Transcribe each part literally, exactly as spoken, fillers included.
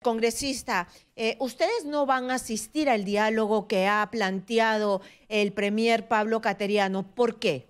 congresista, eh, ustedes no van a asistir al diálogo que ha planteado el premier Pablo Cateriano. ¿Por qué?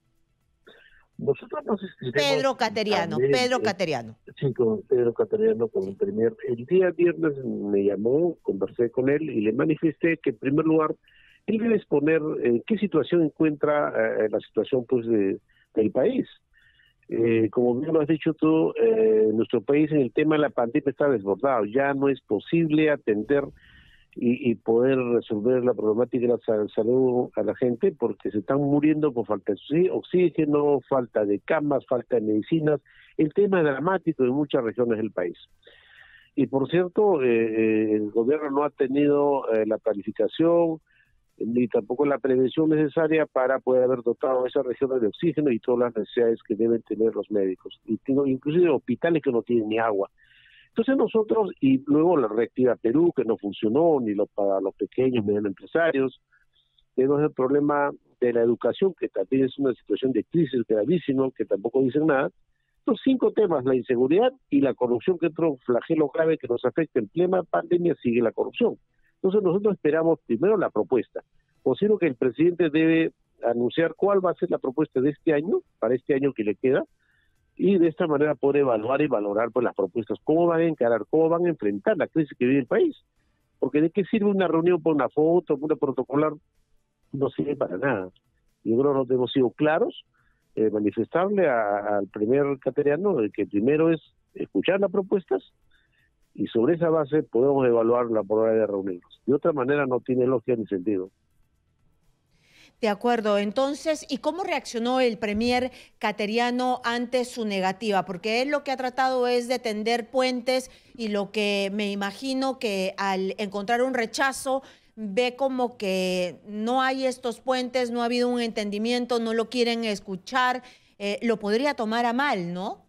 Nosotros nos asistiremos Pedro Cateriano, también, Pedro eh, Cateriano. sí, con Pedro Cateriano, con Sí. el premier. El día viernes me llamó, conversé con él y le manifesté que en primer lugar él debe exponer en qué situación encuentra eh, la situación pues de, del país. Eh, como bien lo has dicho tú, eh, nuestro país en el tema de la pandemia está desbordado. Ya no es posible atender y, y poder resolver la problemática de la sal- salud a la gente porque se están muriendo por falta de oxí- oxígeno, falta de camas, falta de medicinas. El tema es dramático en muchas regiones del país. Y por cierto, eh, eh, el gobierno no ha tenido eh, la planificación ni tampoco la prevención necesaria para poder haber dotado a esas regiones de oxígeno y todas las necesidades que deben tener los médicos, y tengo inclusive hospitales que no tienen ni agua. Entonces nosotros, y luego la Reactiva Perú, que no funcionó, ni lo, para los pequeños, medianos empresarios, tenemos el problema de la educación, que también es una situación de crisis gravísima, que tampoco dicen nada. Estos cinco temas, la inseguridad y la corrupción, que es otro flagelo grave que nos afecta en plena pandemia, sigue la corrupción. Entonces nosotros esperamos primero la propuesta. Considero que el presidente debe anunciar cuál va a ser la propuesta de este año, para este año que le queda, y de esta manera poder evaluar y valorar pues las propuestas, cómo van a encarar, cómo van a enfrentar la crisis que vive el país. Porque ¿de qué sirve una reunión por una foto, por una protocolar? No sirve para nada. Yo creo que nos hemos sido claros, eh, manifestarle a, al primer cateriano de que primero es escuchar las propuestas, y sobre esa base podemos evaluar la hora de reunirnos. De otra manera no tiene lógica ni sentido. De acuerdo. Entonces, ¿y cómo reaccionó el premier Cateriano ante su negativa? Porque él lo que ha tratado es de tender puentes y lo que me imagino que al encontrar un rechazo ve como que no hay estos puentes, no ha habido un entendimiento, no lo quieren escuchar, eh, lo podría tomar a mal, ¿no?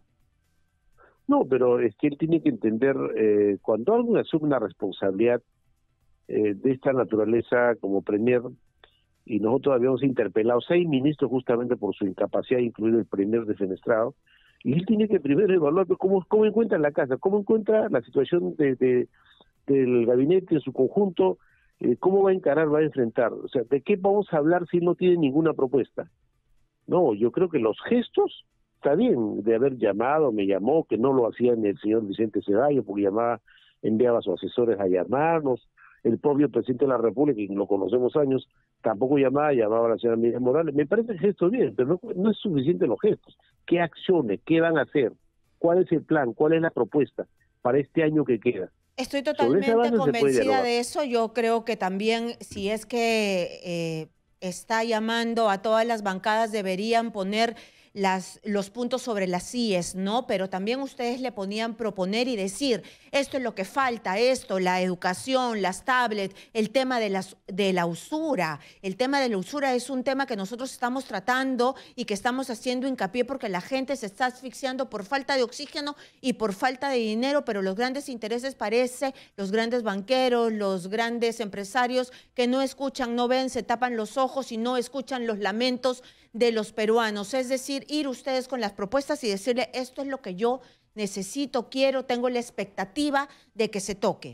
No, pero es que él tiene que entender, eh, cuando alguien asume una responsabilidad eh, de esta naturaleza como premier, y nosotros habíamos interpelado seis ministros justamente por su incapacidad, incluido el primer defenestrado, y él tiene que primero evaluar cómo, cómo encuentra la casa, cómo encuentra la situación de, de, del gabinete en su conjunto, eh, cómo va a encarar, va a enfrentar. O sea, ¿de qué vamos a hablar si él no tiene ninguna propuesta? No, yo creo que los gestos, está bien, de haber llamado, me llamó, que no lo hacía ni el señor Vicente Ceballos, porque llamaba, enviaba a sus asesores a llamarnos, el propio presidente de la República, que lo conocemos años, tampoco llamaba, llamaba a la señora Miriam Morales. Me parece el gesto bien, pero no, no es suficiente los gestos. ¿Qué acciones? ¿Qué van a hacer? ¿Cuál es el plan? ¿Cuál es la propuesta para este año que queda? Estoy Sobre esa totalmente base se puede convencida dialogar. de eso. Yo creo que también, si es que eh, está llamando a todas las bancadas, deberían poner las, los puntos sobre las íes, ¿no? Pero también ustedes le ponían proponer y decir, esto es lo que falta, esto, la educación, las tablets, el tema de, las, de la usura. El tema de la usura es un tema que nosotros estamos tratando y que estamos haciendo hincapié porque la gente se está asfixiando por falta de oxígeno y por falta de dinero, pero los grandes intereses parece, los grandes banqueros, los grandes empresarios que no escuchan, no ven, se tapan los ojos y no escuchan los lamentos de los peruanos. Es decir, ir ustedes con las propuestas y decirle, esto es lo que yo necesito, quiero, tengo la expectativa de que se toque.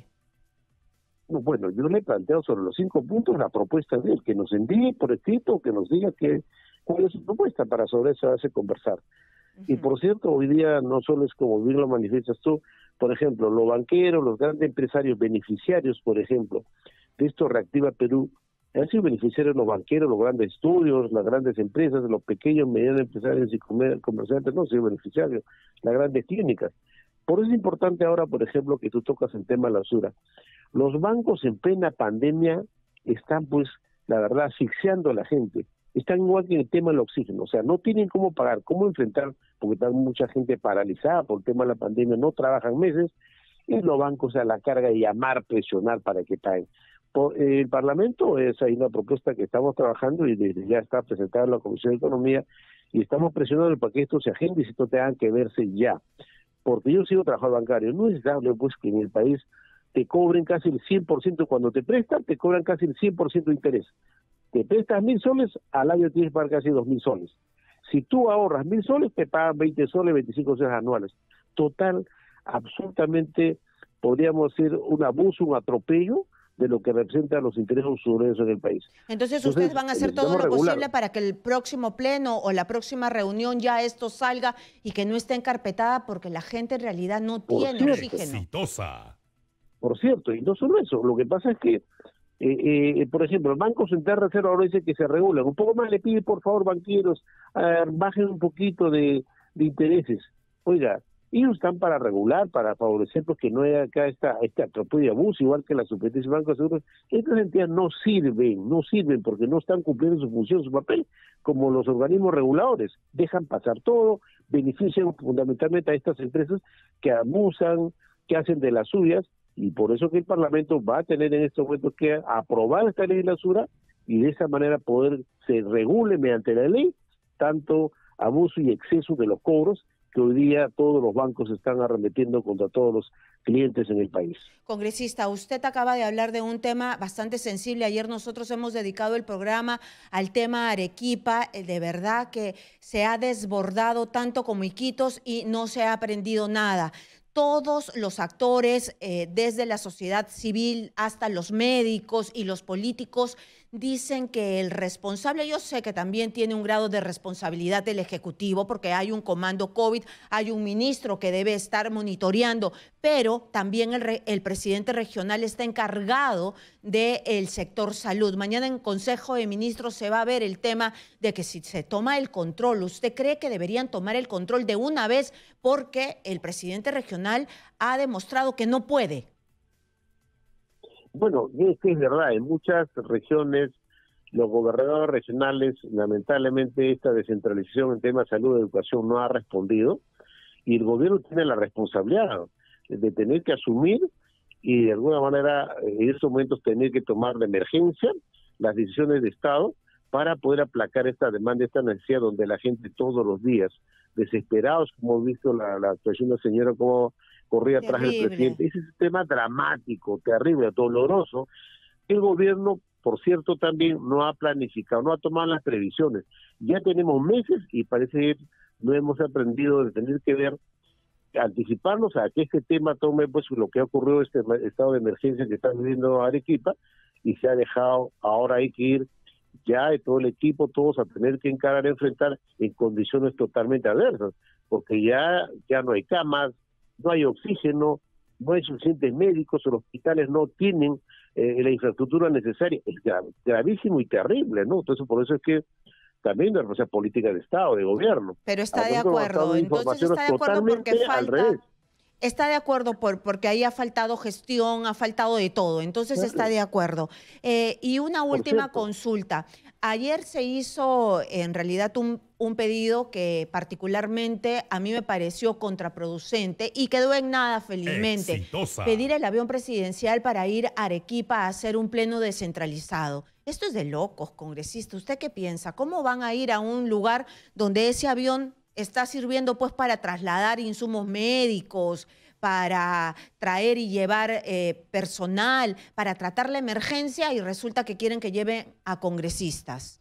Bueno, yo le he planteado sobre los cinco puntos la propuesta de él, que nos envíe por escrito, que nos diga que, cuál es su propuesta para sobre eso hace conversar. Uh-huh. Y por cierto, hoy día no solo es como bien lo manifiestas tú, por ejemplo, los banqueros, los grandes empresarios beneficiarios, por ejemplo, de esto Reactiva Perú, han sido beneficiarios los banqueros, los grandes estudios, las grandes empresas, los pequeños, medianos empresarios y comerciantes no han sido beneficiarios, las grandes clínicas. Por eso es importante ahora, por ejemplo, que tú tocas el tema de la usura. Los bancos en plena pandemia están, pues, la verdad, asfixiando a la gente. Están igual que en el tema del oxígeno, o sea, no tienen cómo pagar, cómo enfrentar, porque está mucha gente paralizada por el tema de la pandemia, no trabajan meses, y los bancos a la carga de llamar, presionar para que paguen. Por, eh, el Parlamento es ahí una propuesta que estamos trabajando y desde ya está presentada en la Comisión de Economía, y estamos presionando para que esto se agende y si esto tenga que verse ya. Porque yo sigo trabajando bancario, no es dable pues que en el país te cobren casi el cien por ciento cuando te prestan, te cobran casi el cien por ciento de interés. Te prestas mil soles, al año tienes que pagar casi dos mil soles. Si tú ahorras mil soles, te pagan veinte soles, veinticinco soles anuales. Total, absolutamente podríamos decir, un abuso, un atropello de lo que representa los intereses usureros en el país. Entonces, Entonces ustedes van a hacer todo lo regular. posible para que el próximo pleno o la próxima reunión ya esto salga y que no esté encarpetada, porque la gente en realidad no Por tiene cierto, oxígeno. Exitosa. Por cierto, y no solo eso, lo que pasa es que, eh, eh, por ejemplo, el Banco Central Reserva ahora dice que se regulan. Un poco más le pide, por favor, banqueros, eh, bajen un poquito de, de intereses. Oiga, ellos están para regular, para favorecer, porque no hay acá esta, este atropello y abuso, igual que la Superintendencia de Bancos de Seguros. Estas entidades no sirven, no sirven porque no están cumpliendo su función, su papel, como los organismos reguladores. Dejan pasar todo, benefician fundamentalmente a estas empresas que abusan, que hacen de las suyas, y por eso que el Parlamento va a tener en estos momentos que aprobar esta legislatura y de esa manera poder se regule mediante la ley tanto abuso y exceso de los cobros que hoy día todos los bancos están arremetiendo contra todos los clientes en el país. Congresista, usted acaba de hablar de un tema bastante sensible. Ayer nosotros hemos dedicado el programa al tema Arequipa. De verdad que se ha desbordado tanto como Iquitos y no se ha aprendido nada. Todos los actores, eh, desde la sociedad civil hasta los médicos y los políticos, dicen que el responsable, yo sé que también tiene un grado de responsabilidad del Ejecutivo, porque hay un comando COVID, hay un ministro que debe estar monitoreando, pero también el, re, el presidente regional está encargado del sector salud. Mañana en Consejo de Ministros se va a ver el tema de que si se toma el control, ¿usted cree que deberían tomar el control de una vez? Porque el presidente regional ha demostrado que no puede. Bueno, es que es verdad, en muchas regiones los gobernadores regionales, lamentablemente esta descentralización en temas de salud y educación no ha respondido, y el gobierno tiene la responsabilidad de tener que asumir y de alguna manera en estos momentos tener que tomar de emergencia las decisiones de Estado para poder aplacar esta demanda, esta necesidad donde la gente todos los días, desesperados, como hemos visto la, la actuación de la señora, como corría atrás del presidente. Ese es un tema dramático, terrible, doloroso. El gobierno, por cierto, también no ha planificado, no ha tomado las previsiones. Ya tenemos meses y parece que no hemos aprendido de tener que ver, anticiparnos a que este tema tome pues lo que ha ocurrido, este estado de emergencia que está viviendo Arequipa, y se ha dejado, ahora hay que ir ya de todo el equipo, todos a tener que encarar, enfrentar en condiciones totalmente adversas, porque ya, ya no hay camas, no hay oxígeno, no hay suficientes médicos, los hospitales no tienen eh, la infraestructura necesaria. Es grav gravísimo y terrible, ¿no? Entonces, por eso es que también la responsabilidad política de Estado, de gobierno. Pero está de acuerdo, entonces está de acuerdo porque falta... Está de acuerdo por, porque ahí ha faltado gestión, ha faltado de todo, entonces claro. Está de acuerdo. Eh, y una última consulta. Ayer se hizo en realidad un, un pedido que particularmente a mí me pareció contraproducente y quedó en nada felizmente. Exitosa. Pedir el avión presidencial para ir a Arequipa a hacer un pleno descentralizado. Esto es de locos, congresista. ¿Usted qué piensa? ¿Cómo van a ir a un lugar donde ese avión está sirviendo pues para trasladar insumos médicos, para traer y llevar eh, personal, para tratar la emergencia, y resulta que quieren que lleven a congresistas?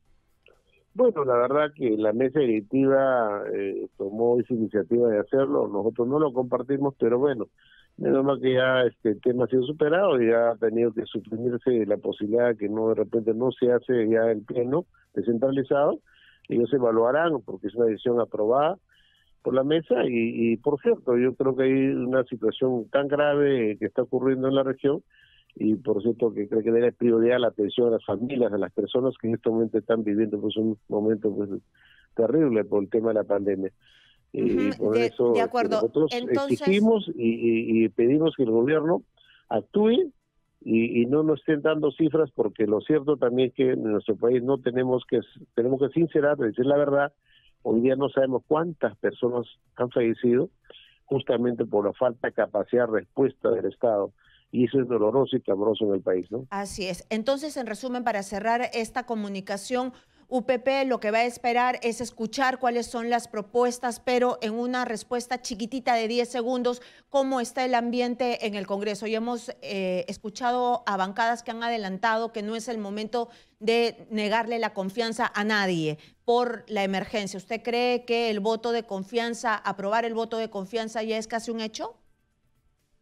Bueno, la verdad que la mesa directiva eh, tomó esa iniciativa de hacerlo, nosotros no lo compartimos, pero bueno, menos mal que ya este tema ha sido superado y ya ha tenido que suprimirse la posibilidad que no de repente no se hace ya el pleno descentralizado. Ellos evaluarán porque es una decisión aprobada por la mesa y, y por cierto, yo creo que hay una situación tan grave que está ocurriendo en la región y por cierto que creo que debe prioridad la atención a las familias, a las personas que en este momento están viviendo pues un momento pues terrible por el tema de la pandemia. Uh-huh. Y por de, eso de acuerdo. nosotros Entonces... exigimos y, y, y pedimos que el gobierno actúe Y, y no nos estén dando cifras, porque lo cierto también es que en nuestro país no tenemos que tenemos que sincerar, decir la verdad. Hoy día no sabemos cuántas personas han fallecido justamente por la falta de capacidad de respuesta del Estado, y eso es doloroso y clamoroso en el país, ¿no? Así es. Entonces, en resumen, para cerrar esta comunicación, U P P lo que va a esperar es escuchar cuáles son las propuestas, pero en una respuesta chiquitita de diez segundos, ¿cómo está el ambiente en el Congreso? Y hemos eh, escuchado a bancadas que han adelantado que no es el momento de negarle la confianza a nadie por la emergencia. ¿Usted cree que el voto de confianza, aprobar el voto de confianza ya es casi un hecho?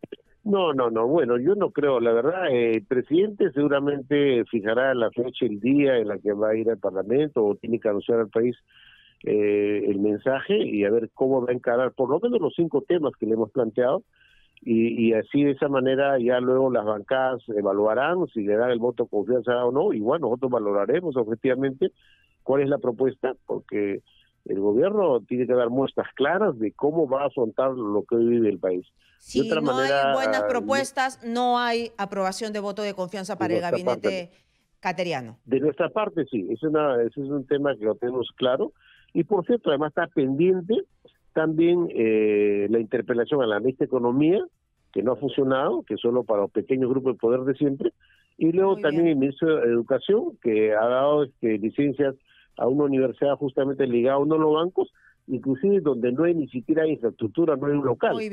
No, no, no. Bueno, yo no creo. La verdad, eh, el presidente seguramente fijará la fecha, el día en la que va a ir al Parlamento o tiene que anunciar al país eh, el mensaje y a ver cómo va a encarar por lo menos los cinco temas que le hemos planteado. Y, y así de esa manera ya luego las bancadas evaluarán si le dan el voto de confianza o no. Igual nosotros valoraremos objetivamente cuál es la propuesta, porque el gobierno tiene que dar muestras claras de cómo va a afrontar lo que hoy vive el país. De Si otra no hay manera, buenas ah, propuestas, no hay aprobación de voto de confianza de para el nuestra parte, gabinete cateriano. de nuestra parte sí, es una, ese es un tema que lo tenemos claro. Y por cierto, además está pendiente también eh, la interpelación a la ministra de Economía, que no ha funcionado, que solo para los pequeños grupos de poder de siempre, y luego Muy también bien. el ministro de Educación, que ha dado este, licencias a una universidad justamente ligada a uno de los bancos, inclusive donde no hay ni siquiera infraestructura, no hay un local. Muy